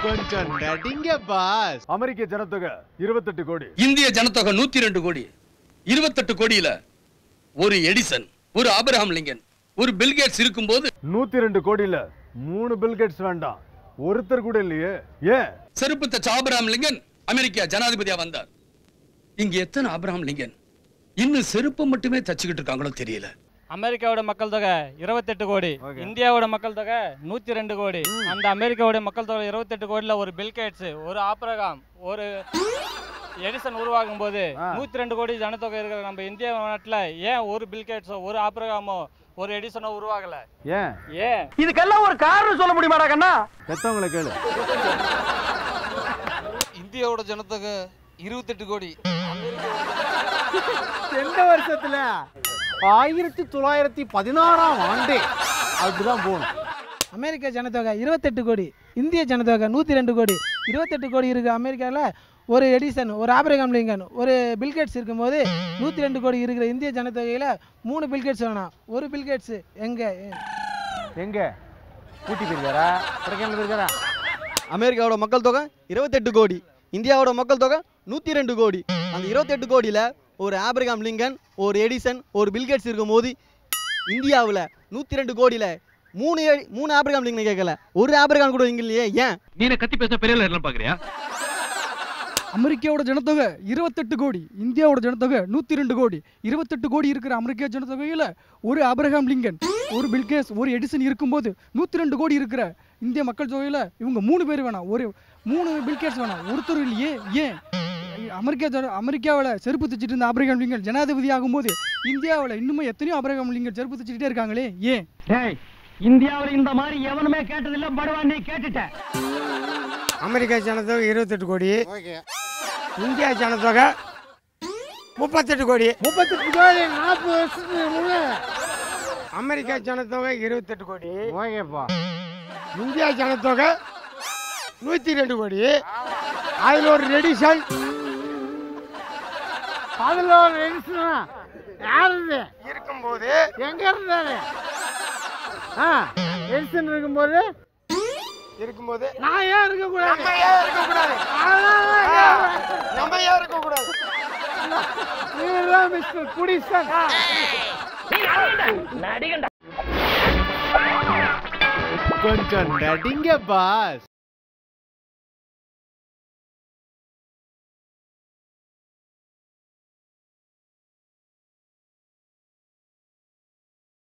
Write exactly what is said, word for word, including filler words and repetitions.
கொஞ்சம் நடிங்க பாஸ். அமெரிக்க ஜனத்தொகை இருபத்தெட்டு கோடி. இந்திய ஜனத்தொகை நூத்தி ரெண்டு கோடி. இருபத்தெட்டு கோடியில ஒரு எடிசன், ஒரு ஆபிரகாம் லிங்கன், ஒரு பில்கேட்ஸ் இருக்கும்போது நூத்தி ரெண்டு கோடியில மூணு பில்கேட்ஸ் வேண்டாம், ஒருத்தர் கூட இல்லையே. ஏன்? செருப்பு தச்ச ஆபிரகாம் லிங்கன் அமெரிக்கா ஜனாதிபதியா வந்தார். இங்க எத்தனை ஆபிரகாம் லிங்கன் இன்னும் செருப்பு மட்டுமே தச்சுக்கிட்டு இருக்காங்களோ தெரியல. அமெரிக்காவோட மக்கள் தொகை இருபத்தெட்டு கோடி, இந்தியாவோட மக்கள் தொகை நூத்தி ரெண்டு கோடி. அந்த அமெரிக்காவோட மக்கள் தொகை இருபத்தெட்டு கோடியில ஒரு பில்கேட்ஸ், ஒரு ஆபிரகாம், ஒரு எடிசன் உருவாகும் போது நூத்தி ரெண்டு கோடி ஜனத்தொகை இருக்கிற நம்ம இந்தியா நாட்டுல ஏன் ஒரு பில்கேட்ஸோ, ஒரு ஆபிரகாமோ, ஒரு எடிசனோ உருவாகல? ஏன்? ஏன்? இதுக்கெல்லாம் ஒரு காரணம் சொல்ல முடியுமாடா கண்ணா? பெத்தவங்களை கேளு. இந்தியாவோட ஜனத்தொகை இருபத்தெட்டு கோடி. எந்த வருஷத்துல? ஆயிரத்தி தொள்ளாயிரத்தி பதினாறாம் ஆண்டு அதுதான் போகணும். அமெரிக்கா ஜனத்தொகை இருபத்தெட்டு கோடி, இந்திய ஜனத்தொகை நூற்றி ரெண்டு கோடி. இருபத்தெட்டு கோடி இருக்குது அமெரிக்காவில், ஒரு எடிசன், ஒரு ஆபிரகாம் லிங்கன், ஒரு பில்கேட்ஸ் இருக்கும்போது நூற்றி ரெண்டு கோடி இருக்கிற இந்திய ஜனத்தொகையில் மூணு பில்கேட்ஸ் வேணாம், ஒரு பில்கேட்ஸு எங்கே எங்க கூட்டி போயிருக்காரா? பிரகடன போயிருக்காரா? அமெரிக்காவோட மக்கள் தொகை இருபத்தெட்டு கோடி, இந்தியாவோட மக்கள் தொகை நூற்றி ரெண்டு கோடி. அந்த இருபத்தெட்டு கோடியில் ஒரு ஆபிரகாம் லிங்கன், ஒரு எடிசன், ஒரு பில்கேட்ஸ் இருக்கும்போது இந்தியாவில் நூற்றி ரெண்டு கோடியில் மூணு மூணு ஆபிரகாம் லிங்கன் கேட்கல, ஒரு ஆபிரகாம் கூட இங்க இல்லையே. ஏன் நீ கத்தி பேச பெரிய என்ன பாக்குறியா? அமெரிக்காவோட ஜனத்தொகை இருபத்தெட்டு கோடி, இந்தியாவோட ஜனத்தொகை நூற்றி ரெண்டு கோடி. இருபத்தெட்டு கோடி இருக்கிற அமெரிக்கா ஜனத்தொகையில் ஒரு ஆபிரகாம் லிங்கன், ஒரு பில்கேட்ஸ், ஒரு எடிசன் இருக்கும்போது நூற்றி ரெண்டு கோடி இருக்கிற இந்திய மக்கள் தொகையில் இவங்க மூணு பேர் வேணாம், ஒரு மூணு பில்கேட்ஸ் வேணாம், ஒருத்தர் இல்லையே. ஏன்? அமெரிக்கா அமெரிக்காவில் செருப்பு தச்சுட்டு இருந்த ஆபிரகாம் லிங்கன் ஜனாதிபதி ஆகும்போது இந்தியாவில் இன்னுமே எத்தனையோ ஆபிரகாம் லிங்கன் செருப்பு தச்சுட்டே இருக்காங்களே. ஏன்? இந்தியாவில் இந்த மாதிரி எவனுமே கேட்டதில்லை, படுவான் கேட்டுட்டேன். அமெரிக்கா ஜனத்தொகை இருபத்தெட்டு கோடி, இந்தியா ஜனத்தொகை முப்பத்தெட்டு கோடி. முப்பத்தெட்டு கோடி நாற்பது வருஷத்துக்கு முன்னே. அமெரிக்கா ஜனத்தொகை இருபத்தெட்டு கோடி, ஓகேப்பா. இந்தியா ஜனத்தொகை நூற்றி ரெண்டு கோடி. அதில் ஒரு எடிசன், அதுல ஒரு எடிசனா யாரு இருக்கும்போது எங்க இருந்தாரு? ஆ, எடிசன் இருக்கும்போது இருக்கும்போது நான் ஏன் இருக்கக்கூடாது? நம்ம ஏன் இருக்கக்கூடாது? நம்ம ஏன் இருக்கக்கூடாது? மிஸ்டர் குடிசன். கொஞ்சம் நடிங்க பாஸ்.